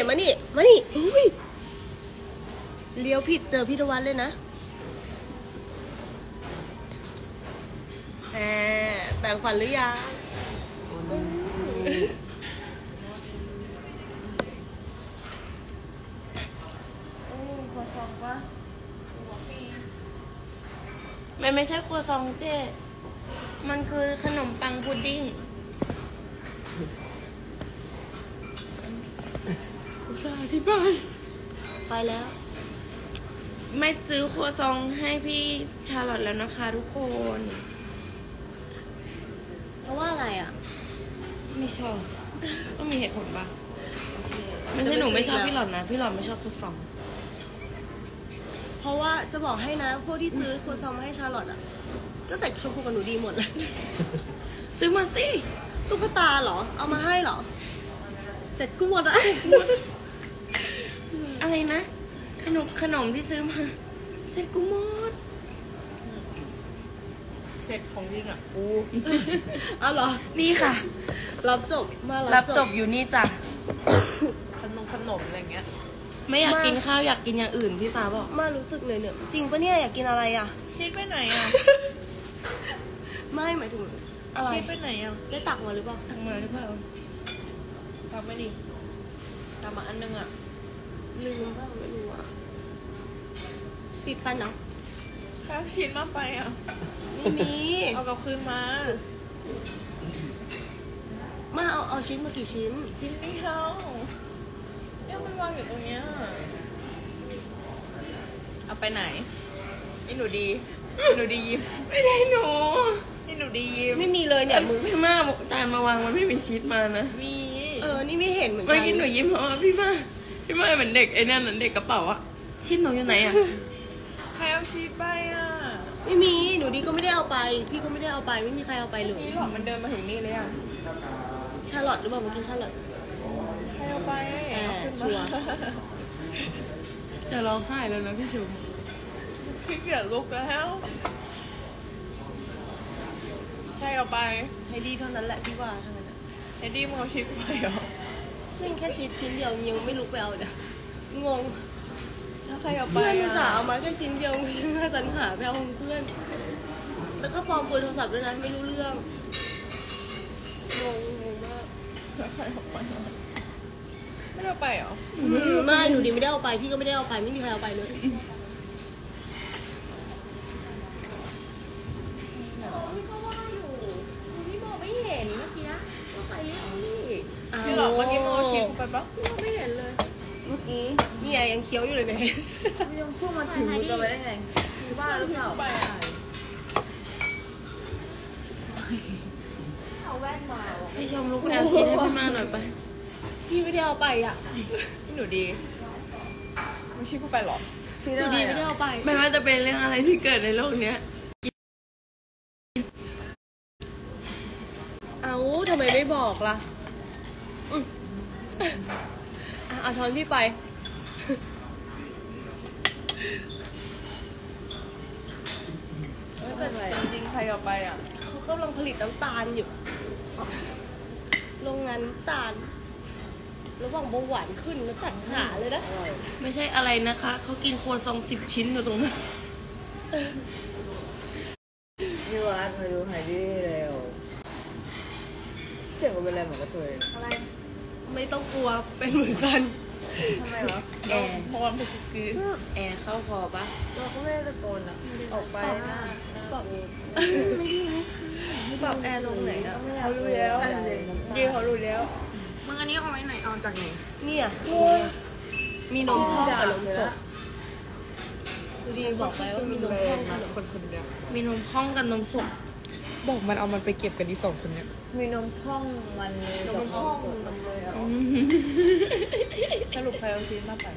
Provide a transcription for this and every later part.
มานี่อุ้ยเลี้ยวผิดเจอพี่ธวัฒน์เลยนะแบ่งฝันหรือยังครัวซองปะมันไม่ใช่ครัวซองเจ้มันคือขนมปังพุดดิ้งอุตส่าห์อธิบายไปแล้วไม่ซื้อครัวซองให้พี่ชาลอตแล้วนะคะทุกคนเพราะว่าอะไรอ่ะไม่ชอบต้องมีเหตุผลป่ะไม่ใช่หนูไม่ชอบพี่หลอดนะพี่หลอดไม่ชอบครัวซองเพราะว่าจะบอกให้นะพวกที่ซื้อครัวซองมาให้ชาลอตอ่ะก็ใส่ชมพูกับหนูดีหมดเลยซื้อมาสิตุ๊กตาเหรอเอามาให้เหรอเสร็จกูหมดอะอะไรนะขนมที่ซื้อมาเสร็จกูหมดเสร็จของจริงอ่ะกูเอาเหรอนี่ค่ะรับจบมารับจบอยู่นี่จ้ะขนมอะไรเงี้ยไม่อยากกินข้าวอยากกินอย่างอื่นพี่ฟ้าบอกมารู้สึกเหนื่อยจริงปะเนี่ยอยากกินอะไรอ่ะชีสไปไหนอ่ะไม่หมายถึงอะไรชีสไปไหนอ่ะได้ตักมาหรือเปล่าตักมาหรือเปล่าทำไม่ดีทำมาอันนึงอ่ะลืมบ้างไม่รู้อ่ะติดฟันเนาะข้าวชิ้นมาไปอ่ะไม่มีเอากลับคืนมาเอาชิ้นมากี่ชิ้นเดียวเนี่ยมันวางอยู่ตรงเนี้ยเอาไปไหนนี่หนูดียิ้มไม่ได้หนูนี่หนูดียิ้มไม่มีเลยเนี่ยมือพี่ม่าจานมาวางมันไม่มีชีสมานะมีนี่ไม่เห็นเหมือนกันเมื่อกี้หนูยิ้มเพราะว่าพี่ม่าเหมือนเด็กไอ้นั่นเด็กกระเป๋าอะชีสหนูอยู่ไหนอะใครเอาชีสไปอ่ะไม่มีหนูดีก็ไม่ได้เอาไปพี่ก็ไม่ได้เอาไปไม่มีใครเอาไปเลยนี่หรอมันเดินมาถึงนี่เลยอ่ะชาลอตหรือเปล่าเมื่อกี้ชาลอตใครเอาไปชัวร์จะร้องไห้แล้วนะพี่ชุมพี่เกียจลุกแล้วใครเอาไปให้ดีเท่านั้นแหละพี่ว่าทั้งนั้นไอ้ดีมึงเอาชีสไปเหรอเล่นแค่ชิ้นเดียวยังไม่ลุกไปเอาเลยงงถ้าใครเอาไปเพื่อนสาวมาแค่ชิ้นเดียวมาสรรหาไปเอาเพื่อนแล้วก็ฟอร์มเบอร์โทรศัพท์ด้วยนะไม่รู้เรื่องงงมากใครเอาไปไม่ได้เอาไปเหรอไม่หนูดีไม่ได้เอาไปพี่ก็ไม่ได้เอาไปไม่มีใครเอาไปเลยพี่หลอกเมื่อกี้มึงเอาชีสไปปะไม่เห็นเลยเมื่อกี้นี่ยังเคี้ยวอยู่เลยเนี่ยยังพูดมาถึงมึงกันไปได้ไงบ้าหรือเปล่าเอาแว่นมาพี่ชมลูกแอลชีสให้พี่ม่าหน่อยไปพี่ไม่ได้เอาไปอ่ะพี่หนูดีไม่ชีสพูดไปหรอหนูดีไม่ได้เอาไปไม่ว่าจะเป็นเรื่องอะไรที่เกิดในโลกเนี้ยเอาทำไมไม่บอกล่ะเอาช้อนพี่ไปแต่จริงๆใครเอาไปอ่ะเขากำลังผลิตน้ำตาลอยู่โรงงานน้ำตาลระหว่างเบาหวานขึ้นแล้วตัดขาเลยนะไม่ใช่อะไรนะคะเขากินครัวซอง10 ชิ้นอยู่ตรงนั้นพี่วัดมาดูไฮดี้เร็วเสียงก็เป็นอะไรเหมือนกระเทยอะไรไม่ต้องกลัวเป็นเหมือนกันทำไมเหรอแอร์พอมันคือแอร์เข้าคอปะเราก็ไม่ได้ตะโกนอ่ะออกไปหน้าปรับปรับแอร์ลงไหนอ่ะเขารู้แล้วดีเขารู้แล้วมึงอันนี้เอาไว้ไหนเอาจากไหนเนี่ยมีนมพ่องกับนมสดดูดีบอกไปว่ามีนมพ่องกับคนเดียวมีนมพ่องกับนมสดบอกมันเอามันไปเก็บกันดี2 คนเนี้ยมีนมพ่องมันนมพ่องนมเลยอ่ะสรุปใครเอาชีสมาไป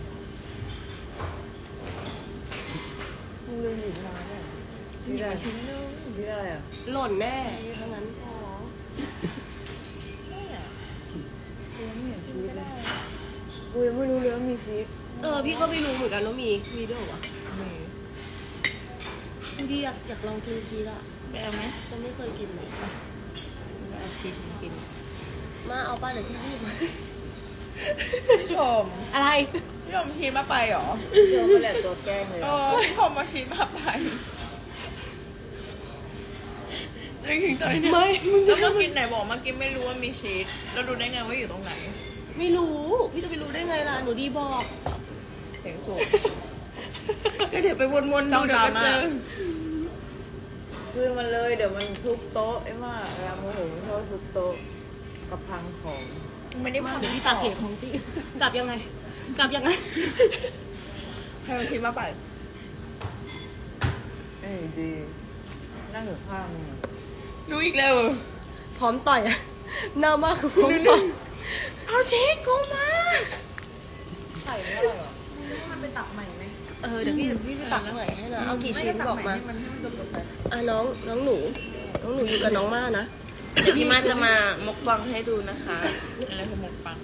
มึงลืมหยิบมาเนี่ยชีสชิ้นนึงชีสอะไรอ่ะหล่นแน่ทั้งนั้นกูยังไม่รู้เลยว่ามีชีสพี่ก็ไม่รู้เหมือนกันว่ามีด้วยวะพี่อยากลองกินชีสอ่ะไปเอาไหมยังไม่เคยกินเลยเอาชีสกินมาเอาป้าเดี๋ยวพี่รีบมาพี่ชมอะไรพี่ชมชีมาไปเหรอเจอมาแหละตัวแกล้งเลยพี่ชมมาชีมาไปจริงๆตอนนี้ไม่มึงแล้วเมื่อกี้ไหนบอกเมื่อกี้ไม่รู้ว่ามีชีสแล้วรู้ได้ไงว่าอยู่ตรงไหนไม่รู้ พี่จะไปรู้ได้ไงล่ะ หนูดีบอกเสียงสูงก็เดี๋ยวไปวนๆจ้ดูองเดี๋ยวตาก็มาเจอคืนมันเลยเดี๋ยวมันทุบโต๊ะไอ้มาเวลาโมโหมันชอบทุบโต๊ะกับพังของไม่ได้มาพังเดี๋ยวพี่ตากเหตุของจริงกลับยังไง กลับยังไงใครมาชีมาไปดีนั่งอยู่ข้างมึงรู้อีกแล้วพร้อมต่อยอะหน้ามากคือพร้อมต่อยเอาเช็คกูมาใส่ไม่ได้หรอเดี๋ยวพี่ไปตักใหม่ให้นะ เอากี่ชิ้นบอกมามันให้มันจบๆไปอ่ะน้องหนูอยู่กับน้องม่านะเดี๋ยวพี่มาจะมามกบังให้ดูนะคะอะไรคือหมกปัง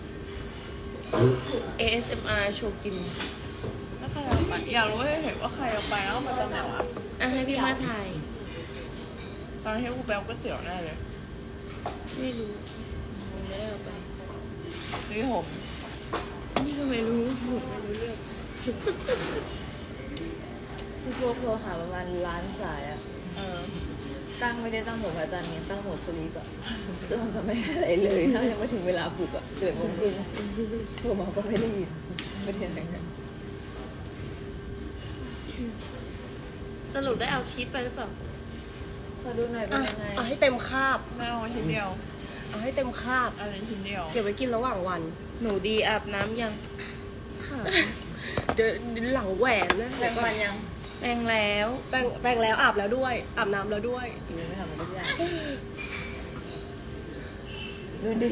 ASMR โชว์กินแล้วใครเอาไปอยากรู้ให้เห็นว่าใครเอาไปแล้วเอามาจากไหนวะอ่ะให้พี่มาถ่ายตอนที่กูแปลก๋วยเตี๋ยวแน่เลยไม่รู้ผมไม่ได้เอาไปนี่ผมนี่ก็ไม่รู้ผมไม่รู้เรื่องพี่พวกโทรหาประมาณล้านสายอะตั้งไม่ได้ตั้งโหมดพระจันทร์ไงตั้งโหมดสลีปอะซึ่งมันจะไม่ให้อะไรเลยถ้ายังไม่ถึงเวลาปลุกอะ11:30โทรมาก็ไม่ได้ยินไม่ได้อะไรกันสรุปได้เอาชีสไปหรือเปล่าขอดูหน่อยเป็นยังไงเอาให้เต็มคาบไม่เอาชิ้นเดียวเอาให้เต็มคาบอะไรชิ้นเดียวเก็บไว้กินระหว่างวันหนูดีอาบน้ำยังค่ะเดี๋ยวหลังแหวนนะแปรงฟันยังแปรงแล้วแปรงแล้วอาบแล้วด้วย อาบน้ำแล้วด้วยยังไม่ทำมันทุกอย่างดูดิ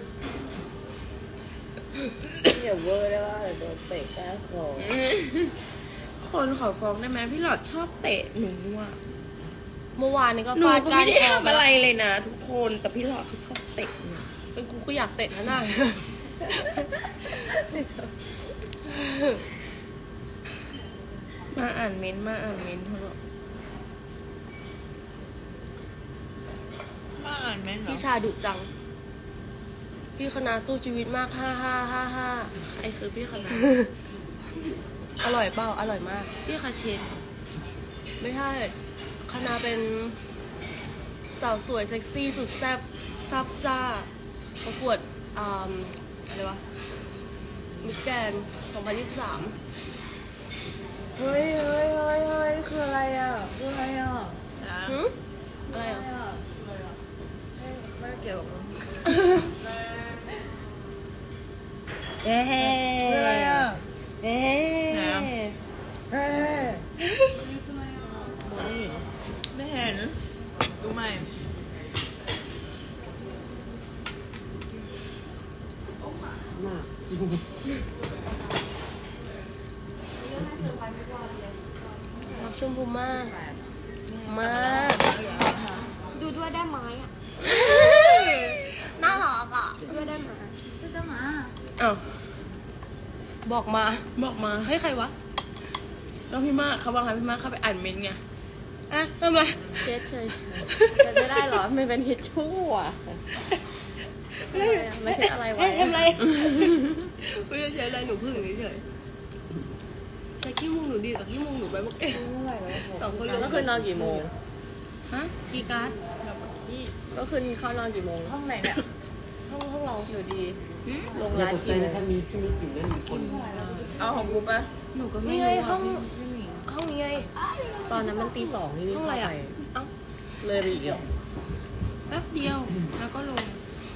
อย่าเวอร์ได้ว่าโดนเตะก้าคอคนขอฟ้องได้ไหมพี่หลอดชอบเตะหนูอ่ะเมื่อวานนี้ก็หนูฟาดก็ก้าไม่นได้คอทำอะไรเลยนะทุกคนแต่พี่หลอดเขาชอบเตะหนูเป็นกูก็อยากเตะนะน่ามาอ่านเม้นต์เขาบอกมาอ่านไหมเหรอพี่ชาดุจัง พี่คณะสู้ชีวิตมากฮ่าไอ้คือพี่คณะอร่อยเปล่าอร่อยมากพี่คาเชนไม่ใช่คณะเป็นสาวสวยเซ็กซี่สุดแซ่บซับซ่าประกวดอะไรวะมิสแกรนด์2023 เฮ้ยคืออะไรอ่ะคืออะไรอ่ะจ้าหืมอะไรอ่ะไม่เกี่ยวกับมึงเอ๊ะคืออะไรอ่ะเอ๊ะไหนอ่ะเฮ้ยไม่เห็นดูใหม่รักชมพูมากมาก ดูด้วยได้ไหมอ่ะ น่ารักอ่ะด้วยได้ไหมอ้าวบอกมาบอกมาให้ใครวะแล้วพี่มาเขาบอกให้พี่มาเข้าไปอ่านเม้นต์ไงอ่ะทำไมเช็ดเฉยจะไม่ได้หรอมันเป็นทิชชู่อ่ะไม่ใช่อะไรวะเอ๊ะทำไร ไม่ได้ใช้อะไรหนูพึ่งเฉยๆใช้ขี้มูกหนูดีกับขี้มูกหนูไปหมดเองสองคนเลยก็คือนอนกี่โมงฮะกีการ์ดก็คืนเข้านอนกี่โมงห้องไหนเนี่ยห้องเราอยู่ดีหืมลงร้านกี่โมงเอาของกูปะหนูก็ไม่นี่ไงรู้ห้องพี่หมิงห้องนี้ไงตอนนั้นมันตี 2นี่ห้องอะไรอ่ะเอ้าเลยไปอีกเหรอแป๊บเดียวแล้วก็ลง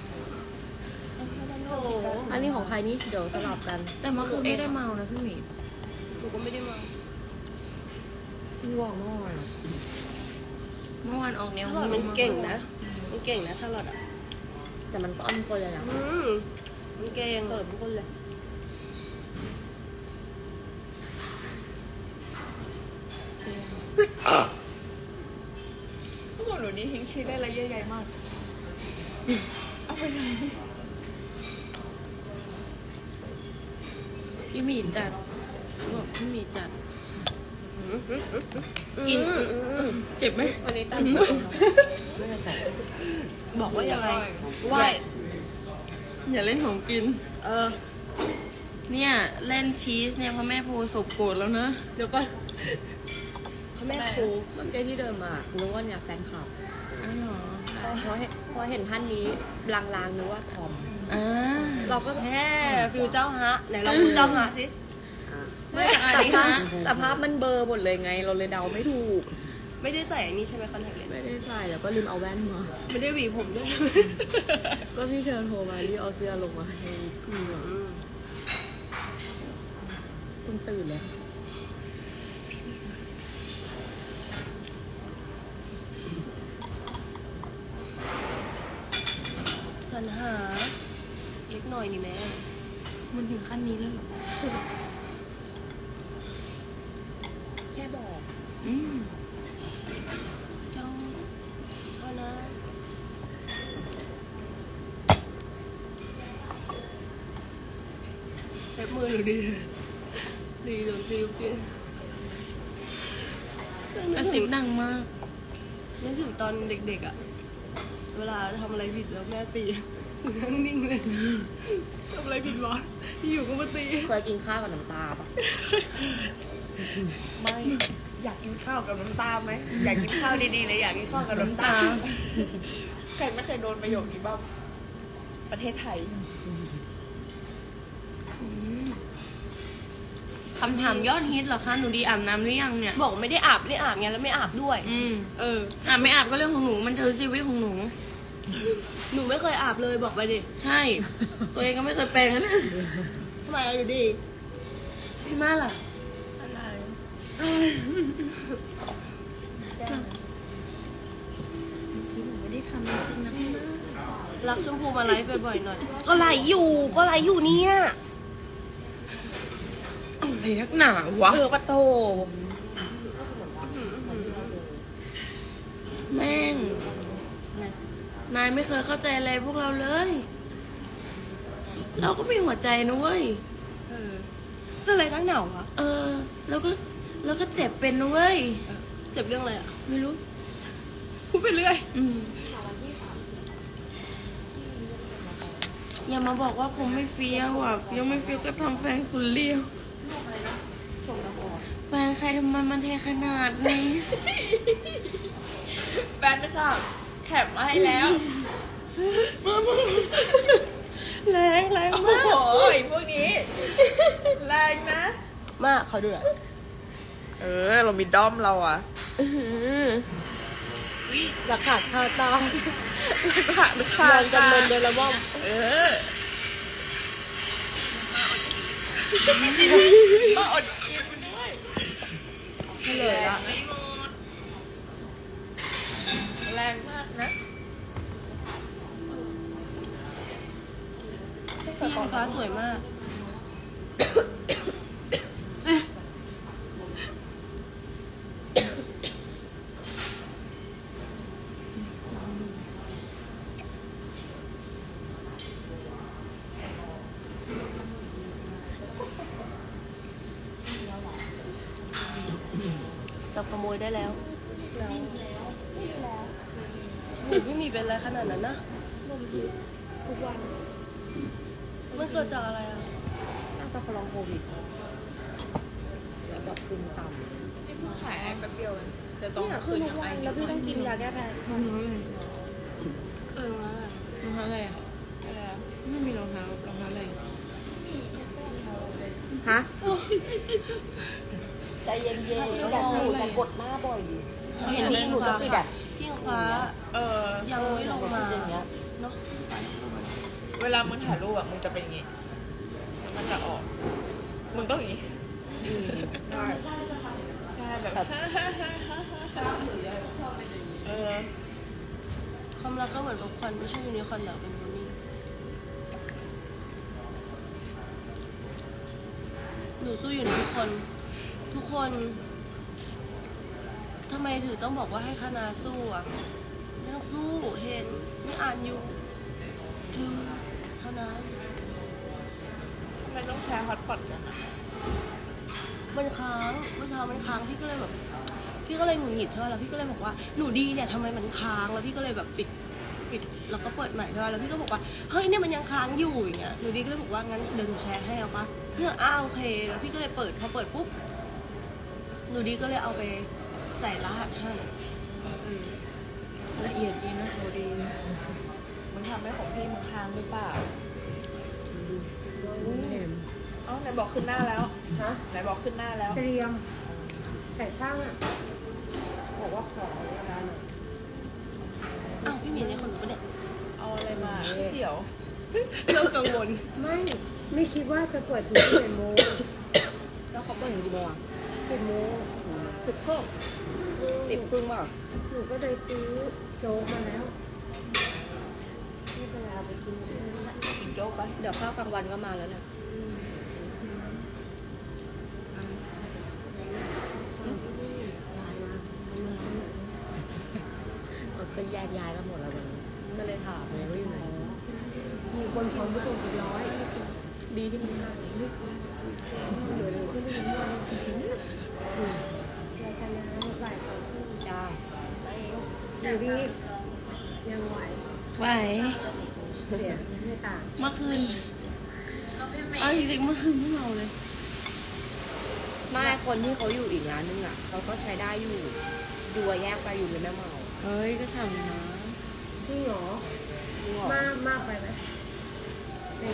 โอ้โหอันนี้ของใครนี่เดี๋ยวสลับกันแต่เมื่อคืนไม่ได้เมานะพี่หมิงหนูก็ไม่ได้มาง่วงมากเมื่อวานออกแนวชาลอตมันเก่งนะ มันเก่งนะชาลอตอ่ะแต่มันก็อ้อนคนเลยนะมันเก่งเปิดทุกคนเลยพวกหนูนี่ทิ้งชีสได้ระยะใหญ่มาก เอาไปไหนพี่หมีจัดบอกพี่หมีจัดกินเจ็บไหมวันนี้ตั้งบอกว่ายังไงว่าว่าอย่าเล่นของกินเออเนี่ยเล่นชีสเนี่ยพ่อแม่โพสบโกรธแล้วนะเดี๋ยวก่อนพ่อแม่ครูเมื่อกี้ที่เดินมารู้ว่าเนี่ยแฟนคลับอ้าวเหรอพอเห็นท่านนี้ลางๆนึกว่าทอมอ่าเราก็แฮ่ฟิวเจ้าฮะไหนเราดูเจ้าฮะสิไม่แต่อันแต่นี้ภาพฮะแต่ภาพมันเบลอร์หมดเลยไง เราเลยเดาไม่ถูกไม่ได้ใส่อันนี้ใช่ไหมคอนแทคเลนส์ไม่ได้ใส่แล้วก็ลืมเอาแว่นมาไม่ได้หวีผมด้วยก็พี่เชิญโทรมาที่เอาเสื้อลงมาให้พี่คุณตื่นเลยสรรหาเล็กหน่อยนี่แม่มันถึงขั้นนี้แล้วเหรอแค่บอกอืมเจ้าเอานะเล็บมือหนูดีดีโดนตีเปลี่ยนกระซิบดังมากนึกถึงตอนเด็กๆอ่ะ เวลาทำอะไรผิดแล้วแม่ตีนั่งนิ่งเลยทำอะไรผิดวะอยู่ก็มาตีเคยกินข้าวกับน้ำตาปะไม่อยากกินข้าวกับน้ำตาไหมอยากกินข้าวดีๆเลยอยากกินข้าวกับน้ำตาใครไม่เคยโดนประโยคนี้บ้างประเทศไทยคำถามยอดฮิตเหรอคะหนูดีอาบน้ำหรือยังเนี่ยบอกไม่ได้อาบไงแล้วไม่อาบด้วย เอออาบไม่อาบก็เรื่องของหนูมันคือชีวิตของหนูหนูไม่เคยอาบเลยบอกไปดิใช่ ตัวเองก็ไม่เคยแปลงนะทำไมอะอยู่ดีพี่มาล่ะอะไรพี่หนูไม่ได้ทำจริงๆนะพี่มารักชมพูมาไลฟ์บ่อยๆหน่อย ก็ไลฟ์อยู่เนี่ยอะไรนักหนาวะปะโตแม่งนายไม่เคยเข้าใจอะไรพวกเราเลย เราก็มีหัวใจนะเว้ยเออจะอะไรตั้งหนาวะแล้วก็เจ็บเป็นนะเว้ยเจ็บเรื่องอะไรอ่ะไม่รู้พูดไปเรื่อยอย่ามาบอกว่าผมไม่เฟี้ยวอ่ะเฟี้ยวไม่เฟี้ยวก็ทำแฟนคุณเลี้ยวแฟนใครทำไมมันเทขนาดนี้แฟนค่ะแคปมาให้แล้วแรงมากโอ้ยพวกนี้ แรงนะมากเขาดูหน่อยเรามีด้อมเราอะหลักฐานคาตาขาดขาลองจำเริญเดลมอมก็อดกินด้วยเฉลยละแรงมากนะพี่อิงฟ้าสวยมาก จับขโมยได้แล้วไม่มีเป็นอะไรขนาดนั้นนะทุกวันมันเกิดจากอะไรอ่ะน่าจะลองโควิดแล้วแบบภูมิต่ำนี่เพิ่งหายแป๊บเดียวเองแต่ต้องคืนอย่างไรแล้วพี่ต้องกินยาแก้แพ้รองเท้าอะไรเออมารองเท้าอะไรอ่ะไม่มีรองเท้อะไรฮะใจเย็นๆอย่าหนูแต่กดหน้าบ่อยดิเห็นพี่หนูจะปิดอ่ะพี่อิงฟ้ายังไม่ลงมาอย่างเงี้ยเนาะเวลามึงถ่ายรูปอะมึงจะเป็นอย่างงี้แล้วมันจะออก มึงต้องอย่างงี้ใช่แบบความรักก็เหมือนกับควันไม่ใช่ยูนิคอร์นหรอกเป็นโพนี่หนูสู้อยู่นะทุกคนทำไมถึงต้องบอกว่าให้คณะสู้อ่ะไม่ต้องสู้เห็นไม่อ่านอยู่จือคณะทำไมต้องแชร์ฮอตพอตกันอะมันค้างเมื่อเช้ามันค้างพี่ก็เลยแบบพี่ก็เลยหงุดหงิดใช่ไหมแล้วพี่ก็เลยบอกว่าหนูดีเนี่ยทำไมมันค้างแล้วพี่ก็เลยแบบปิดแล้วก็เปิดใหม่ใช่ไหมแล้วพี่ก็บอกว่าเฮ้ยเนี่ยมันยังค้างอยู่อย่างเงี้ยหนูดีก็เลยบอกว่างั้นเดี๋ยวหนูแชร์ให้เอาปะพี่ก็โอเคแล้วพี่ก็เลยเปิดพอเปิดปุ๊บหนูดีก็เลยเอาไปใส่รหัสให้ละเอียดดีนะดูดีมึงทำให้ของพี่มึงค้างหรือเปล่าเอ้าไหนบอกขึ้นหน้าแล้วฮะไหนบอกขึ้นหน้าแล้วเตรียม แต่ช่างอ่ะบอกว่าขอเวลาหน่อยอ้าวพี่เมียในคนหนูปะเนี่ยเอาอะไรมาเดี๋ยวเริ่มกังวลไม่คิดว่าจะเปิดถึง11 โมงแล้วเขาเปิดถึงกี่โมงอ่ะ 10 โมง 10 ครึ่ง10 ครึ่งเปล่าหนูก็เลยซื้อโจ๊กมาแล้วไม่เป็นไรเอาไปกินด้วยกินโจ๊กไปเดี๋ยวข้าวกลางวันก็มาแล้วเนี่ยก็แยกย้ายกันหมดแล้ววันนี้ก็เลยถามเลยว่าอยู่ไหนมีคนพร้อมไปส่งเป็นร้อยดีที่มึงมาเดี๋ยวหนูขึ้นไปกินด้วยรายการนะคะบ่าย2 จ้าอยู่ดียังไหวไหวเสียไม่ต่างเมื่อคืนเอาจริงๆเมื่อคืนไม่เมาเลยไม่คนที่เขาอยู่อีกร้านนึงอ่ะเขาก็ใช้ได้อยู่ดูแยกไปอยู่เลยแม่เมาเฮ้ยก็ฉ่ำนะจริงเหรอจริงเหรอมากไปไหมเป็น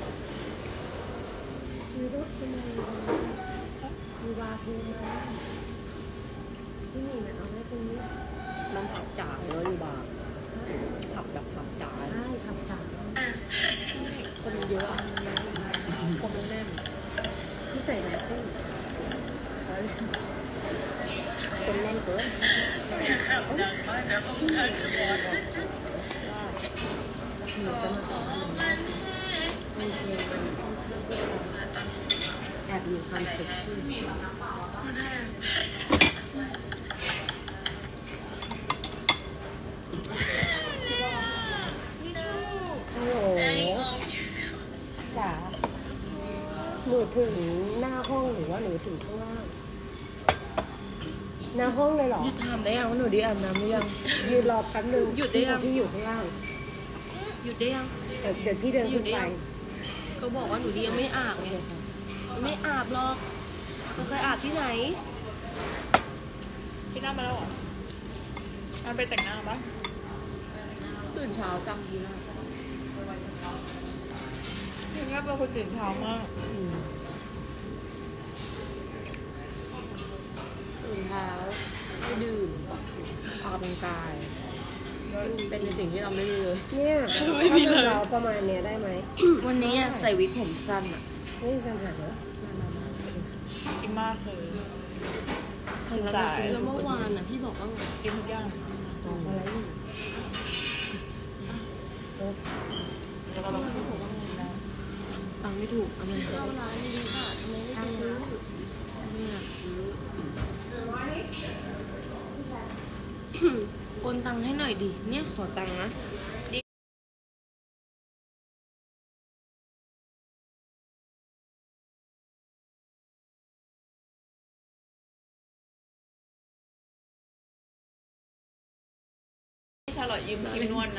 มีรถทำไมมีวาเพลงมาพี่หนิงเอาไว้ตรงนี้น้ำผับจ๋าเยอะอยู่บาร์ผับแบบผับจ๋าใช่ทำจากคนมันเยอะอะคนมันแน่นที่ใส่แมสติ้งคนแน่นเกินหนูจะมาสอนมันเพลงมันแอบมีความเซ็กซี่โอ้โหจ๋าหนูถึงหน้าห้องหรือว่าหนูถึงข้างล่าง หน้าห้องเลยเหรอหยุดถามได้ยังว่าหนูดีอาบน้ำหรือยังยืนรอแป๊บนึงหยุดได้ยังพี่อยู่ข้างล่างหยุดได้ยังเดี๋ยวพี่เดินขึ้นไปเขาบอกว่าหนูดียังไม่อาบไงไม่อาบหรอกเราเคยอาบที่ไหนพี่หน้ามาแล้วเหรอมันไปแต่งหน้าปะตื่นเช้าจำดีนะพี่หน้าเป็นคนตื่นเช้ามากตื่นเช้าไม่ดื่มออกกำลังกายเป็นสิ่งที่เราไม่มีเลยเนี่ยไม่มีเลยเราประมาณเนี้ยได้ไหมวันนี้อะใส่วิกผมสั้นอะไม่มีปัญหาเหรอกินมากเลยคือเราซื้อเมื่อวานอะพี่บอกว่าไงกินทุกอย่างอะไรอีกแล้วก็ไม่ถูกว่าไงนะฟังไม่ถูกเอามาเข้าร้านดีค่ะทำไมไม่ซื้อไม่อยากซื้อโอนตังค์ให้หน่อยดิเนี่ยขอตังค์นะชาลอตยืมครีมนวดนะ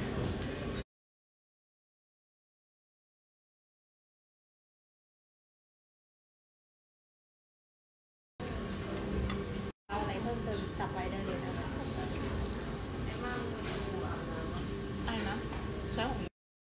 อะไรเพิ่มเติมกลับไปได้เลยนะอะไรนะใช้ของ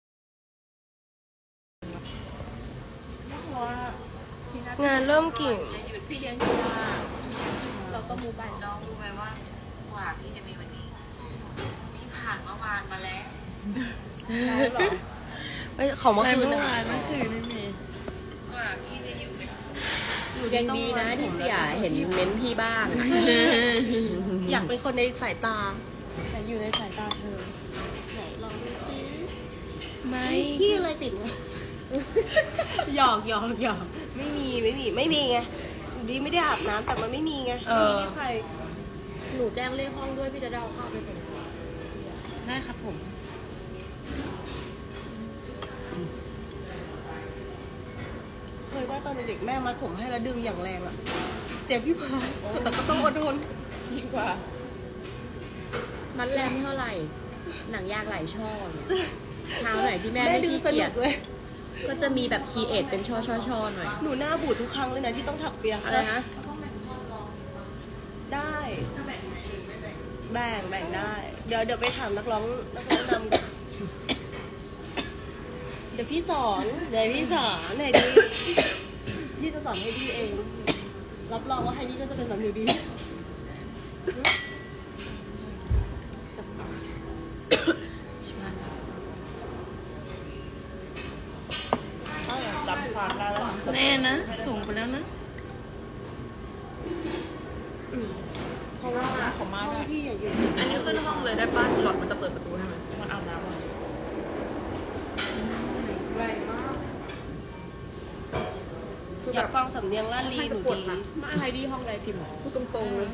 เพราะว่าที่น่างานเริ่มกี่พี่เลี้ยงกีฬาเราก็มูไปน้องรู้ไหมว่ากว่าพี่จะมีวันนี้ พี่ผ่านเมื่อวานมาแล้วได้หรอไม่ของเมื่อคืนนะเมื่อคืนไม่มีกว่าพี่จะอยู่เป็นสุขยังดีนะที่เสียเห็นเม้นพี่บ้างอยากเป็นคนในสายตาแต่อยู่ในสายตาเธอไหนลองดูซิไม่พี่อะไรติดวะหยอกไม่มีไงดีไม่ได้อาบน้ำแต่มันไม่มีไงไม่มีใคร หนูแจ้งเลขห้องด้วยพี่จะได้เอาข้าวไปส่งได้ครับผมเคยว่าตอนเด็กๆแม่มัดผมให้แล้วดึงอย่างแรงอะเจ็บพี่พายแต่ก็ต้องอดทนยิ่งกว่ามัดแรมเท่าไหร่ หนังยางไหลช่อเนี่ยเช้าไหนที่แม่แม่ไม่ดึงขี้สเกีนุยจกเลยก็จะมีแบบคีเอทเป็นช่อๆหน่อยหนูหน้าบูดทุกครั้งเลยนะที่ต้องถักเปียอะไรนะได้แบ่งได้ เดี๋ยวไปถามนักร้องนำก่อนเดี๋ยวพี่สอนไหนดีพี่จะสอนให้ดีเอง รับรองว่าไฮดี้ก็จะเป็นแบบหนูดีรับฟังได้แล้วแน่นะส่งไปแล้วนะเพราะว่าเขามาด้วยพี่อย่าอยู่อันนี้ขึ้นห้องเลยได้ป่ะหลอดมันจะเปิดประตูให้ไหมมาอาบน้ำอ่ะอยากฟังสำเนียงล่าลีหนูดีมาไฮดี้ห้องใดพิมพ์พูดตรงๆเลย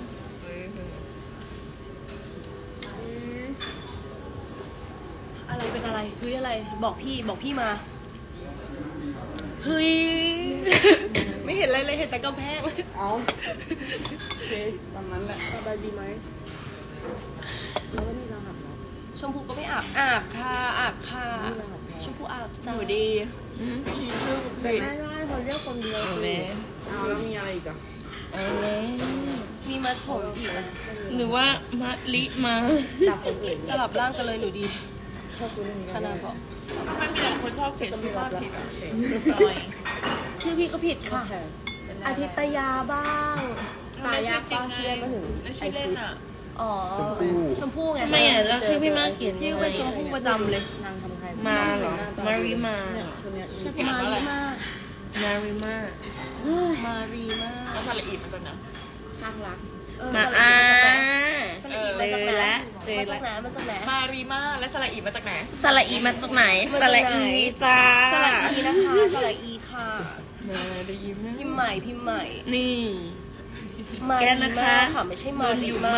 อะไรเป็นอะไรเฮ้ยอะไรบอกพี่มาเฮ้ย ไม่เห็นอะไรเลยเห็นแต่กำแพงเอาโอเคตามนั้นแหละสบายดีไหมแล้วก็มีรหัสเนาะชมพูก็ไม่อาบค่ะ ชมพูอาบจ้าหนูดีชื่อไม่ได้เขาเรียกคนเดียวเอาแล้วมีอะไรอีกอ่ะมีมัดผมอีกอะหรือว่ามะลิมาดับคนอื่นสลับร่างกันเลยหนูดีชอบคุณเรื่องนี้คณะบอกทำไมมีหลายคนชอบเขียนชื่อภาพผิดอ่ะชื่อพี่ก็ผิดค่ะ อาทิตยาบ้างตายากจริงไงแล้วชื่อเล่นอ่ะอ๋อ ชมพู่ไงทำไมอ่ะแล้วชื่อพี่มากเขียนพี่ก็เป็นชมพู่ประจำเลยนางทำใครมาเหรอ มารีมามารีมามารีมามารีมาแล้วสระอีมาจากไหนข้างรักมาสอ่าระอีมาจากไหนเจอแล้วมาจากไหนมารีมาและสระอีมาจากไหนสระอีมาจากไหนสระอีจ้าสระอีนะคะสระอีค่ะมารีมาพิมพ์ใหม่นี่มาแกรีนะคะมาค่ะไม่ใช่มารีอยู่มามา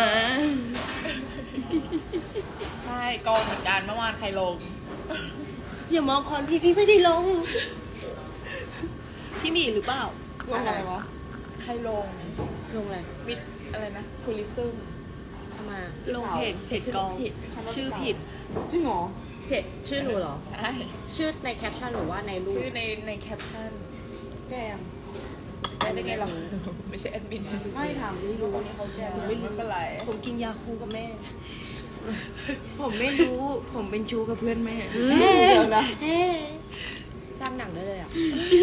ใช่กองเหมือนกันเมื่อวานใครลงอย่ามองคอนพี่ไม่ได้ลง พี่มีหรือเปล่าลงอะไรวะ ใครลงลงอะไรมิดอะไรนะทูริซึมทำไมลงเพจกอง ชื่อผิดจริงเหรอเพจชื่อหนูเหรอใช่ชื่อในแคปชั่นหรือว่าในรูปชื่อในแคปชั่นแกมได้ไงหรอไม่ใช่แอดมินไม่ถามไม่รู้นี่เขาแกมไม่เป็นไรผมกินยาคูกับแม่ผมไม่รู้ ผมเป็นชูกับเพื่อนแม่เดี๋ยวนะสร้างหนังได้เลยอ่ะ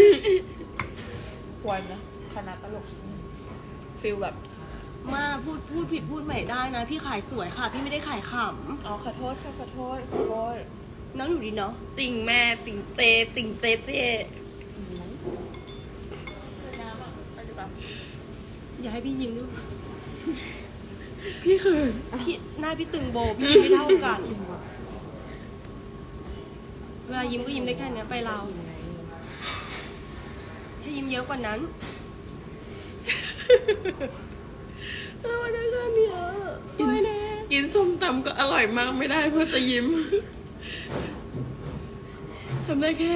ควรนะคณะตลกฟิลแบบมาพูดผิดพูดใหม่ได้นะ พี่ขายสวยค่ะ พี่ไม่ได้ขายขอ๋อขอโทษค่ะขอโทษำน้องอยู่ดีเนาะจริงแม่จริงเจจริงเจเจน้ำอ่ะไปดีกว่าอย่าให้พี่ยิ้มด้วยพี่คือพี่หน้าพี่ตึงโบพี่ยิ้มไม่เท่ากันเวลายิ้มก็ยิ้มได้แค่เนี้ยไปเราถ้ายิ้มเยอะกว่านั้นเราได้แค่เนี้ยสวยแน่กินส้มตำก็อร่อยมากไม่ได้เพราะจะยิ้มทำได้แค่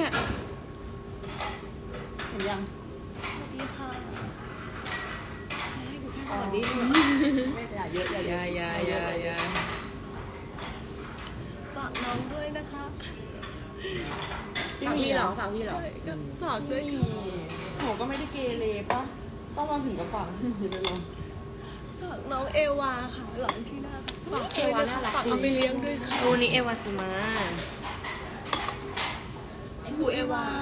เห็นยังสวัสดีค่ะให้กูแค่สวัสดีด้วยไม่อย่าเยอะอย่าเยอะยาฝากน้องด้วยนะคะฝากพี่เหรอฝากพี่เหรอใช่ก็ฝากด้วยหนูก็ไม่ได้เกเรป่ะต้องมาถึงกับฝั่งเลยหรอฝากน้องเอวาค่ะ หลานที่น่าค่ะฝากด้วยนะคะฝากเอาไปเลี้ยงด้วยค่ะวันนี้เอวาจะมาครูเอวา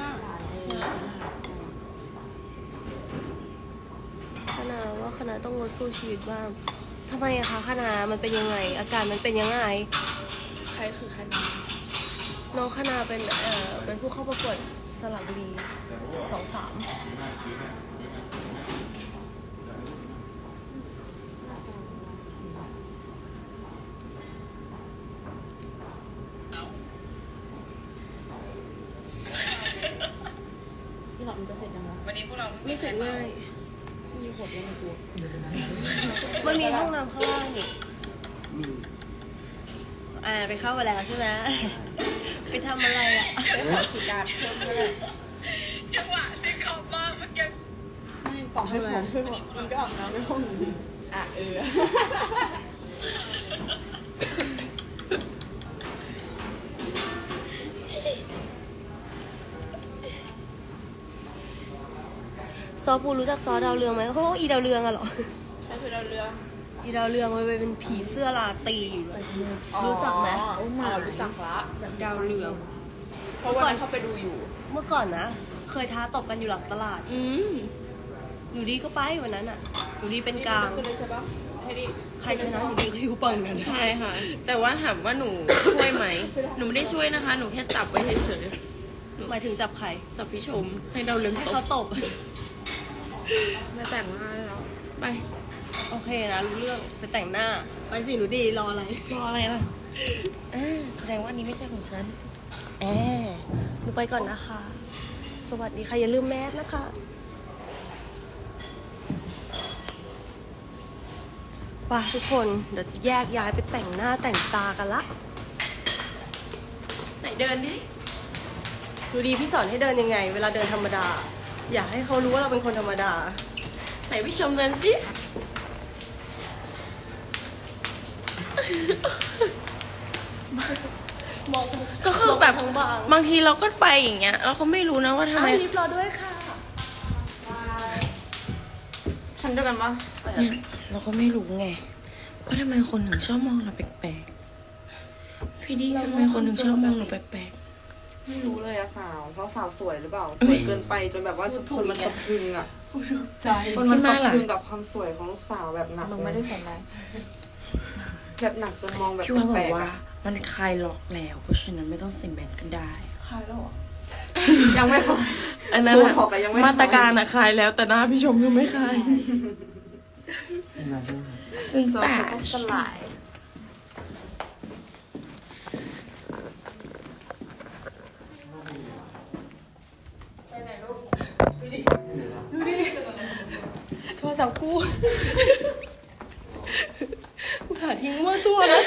คณะว่าคณะต้องงดสู้ชีวิตบ้างทำไมอะคะคณะมันเป็นยังไง อาการมันเป็นยังไงใครคือคณะน้องคณะเป็นผู้เข้าประกวดสระบุรี2-3 พี่หลอดมันจะเสร็จยังไงวันนี้พวกเราไม่เสร็จง่ายมีขวดยังไงตัวมันมีห้องน้ำข้างล่างนี่ไปเข้ามาแล้วใช่ไหม ไปทำอะไรอ่ะไปขอขีดการเพิ่มก็ได้จังหวะที่เขาบ้าเมื่อกี้ไม่ต่อให้ผมเพิ่มมันก็อาบน้ำในห้องนี้อ่ะอปูรู้จักซอดาวเรืองไหมโอ้อีดาวเรืองอะเหรอใช่คือเราเรืออีดาวเรืองมันเป็นผีเสื้อราตรีอยู่เลยรู้จักไหมรู้จักละดาวเรืองเพราะว่าเขาไปดูอยู่เมื่อก่อนนะ เคยท้าตบกันอยู่หลังตลาดอยู่ดีก็ไปวันนั้นอะอยู่ดีเป็นกลางคือเลยใช่ปะให้ดิใครชนะอยู่ดีก็อยู่ฝั่งนั้นใช่ค่ะ แต่ว่าถามว่าหนูช่วยไหม หนูไม่ได้ช่วยนะคะ หนูแค่จับไว้เฉยหมายถึงจับใครๆจับพี่ชมให้เราเลืองให้ตเขาบตบไม่แต่งหน้าแล้วไปโอเคนะรู้เรื่องไปแต่งหน้าไปสิหนูดีรออะไรรออะไรล่ะแสดงว่านี้ไม่ใช่ของฉันหนูไปก่อนนะคะ สวัสดีค่ะอย่าลืมแมสนะคะไปทุกคนเดี๋ยวจะแยกย้ายไปแต่งหน้าแต่งตากันละไหนเดินดิดูดีพี่สอนให้เดินยังไง เวลาเดินธรรมดา อยากให้เขารู้ว่าเราเป็นคนธรรมดาไหนพี่ชมเดินสิก็คือแบบทั้งบางบางทีเราก็ไปอย่างเงี้ย เราก็ไม่รู้นะว่าทำไมรีบรอด้วยค่ะฉันด้วยกันปะเนี่ยเราก็ไม่รู้ไงว่าทำไมคนถึงชอบมองเราแปลกๆพี่ดิทำไมคนถึงชอบมองเราแปลกไม่รู้เลยอะสาวเพราะสาวสวยหรือเปล่าสวยเกินไปจนแบบว่าคนมันสะพรึงอะใจคนมันสะพรึงกับความสวยของลูกสาวแบบหนักมึงไม่ได้สนใจแบบหนักจนมองแบบพี่ว่าบแปอลกกๆว่าอะมันคลายล็อกแล้วเพราะฉะนั้นไม่ต้องใส่แมสก็ได้คลายแล้วเหรอยังไม่คลายอันนั้นโบอะท็อกซ์อะยังไม่มาตรการอะคลายแล้วแต่หน้าพี่ชมยังไม่คลายซึ่งแปลกสลายโทรศัพท์กูหาทิ้งมั่วตัวนะ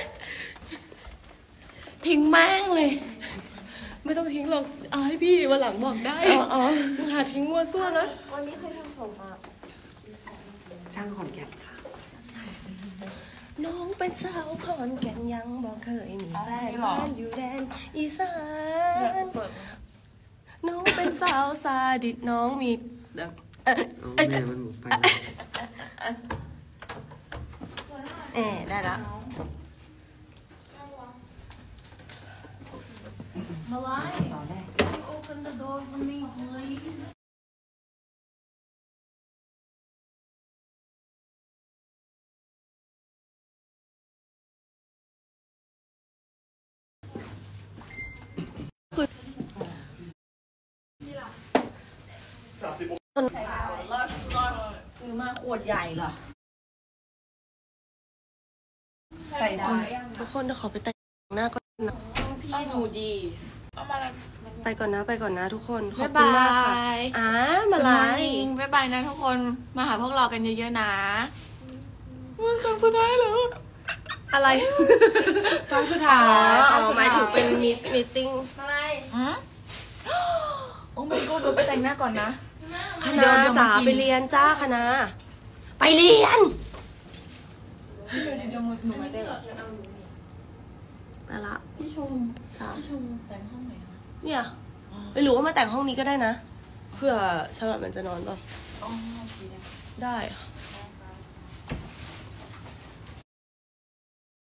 ทิ้งแม่งเลยไม่ต้องทิ้งหรอกเอาให้พี่วันหลังบอกได้มึงหาทิ้งมั่วซั่วนะวันนี้ใครทำผมอะช่างขอนแก่นค่ะน้องเป็นสาวขอนแก่นยังบอกเคยมีแฟนบ้านอยู่แดนอีสานน้องเป็นสาวซาดิสน้องมีแบบแม่มันหมูไปแล้วได้ละซื้อมาขวดใหญ่เหรอใส่ได้ทุกคนเดี๋ยวขอไปแต่งหน้าก่อนนะพี่หนูดีไปก่อนนะทุกคนขอบบ๊ายคุณบามากค่ะยมาไลฟ์บ๊ายบายนะทุกคนมาหาพวกเรากันเยอะๆนะมึงครั้งสุดท้ายแล้วอะไรครั้งสุดท้ายหมายถึงเป็นมีตติ้งโอ้ไม่ก็เดี๋ยวไปแต่งหน้าก่อนนะคณะจ๋าไปเรียนจ้าคณะไปเรียนเดี๋ยวหนูไม่ได้ไปละพี่ชมจ้าพี่ชมแต่งห้องไหนคะเนี่ยไม่รู้ว่ามาแต่งห้องนี้ก็ได้นะ เพื่อฉบับมันจะนอนเปล่าได้ค่ะ